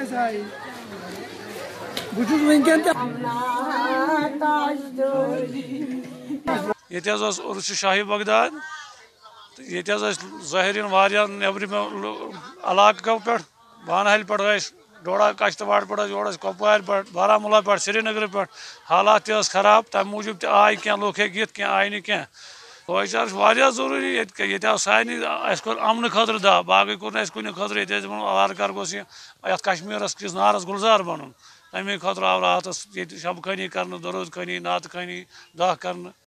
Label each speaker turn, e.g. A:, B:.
A: یہ عرس شاہی بغداد یہ ظاہرین واریاہ نیبرم علاقوں پہ بانہل پہ ڈوڈا کشتواڑ پہ یور کپوار پہ بارہمولہ پہ سری نگر پہ حالات تہ خراب تمہ موجود تہ آئی کی لوگ ہیک یت کی آئی نہ کی فوجدار واریاہ ضروری یہ سارے اس کور امن خاطر دہ باقی کور اس کن خاطر یہ وار کار گوس یہ کشمیرس کس نارس گلزار بنن تمے خاطر آو راتس یہ شب خانی کرنے درود خانی نعت خانی دہ کرنے